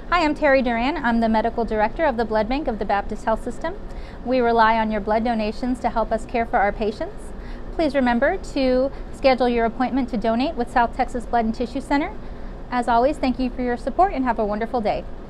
Hi, I'm Terry Duran. I'm the Medical Director of the Blood Bank of the Baptist Health System. We rely on your blood donations to help us care for our patients. Please remember to schedule your appointment to donate with South Texas Blood and Tissue Center. As always, thank you for your support and have a wonderful day.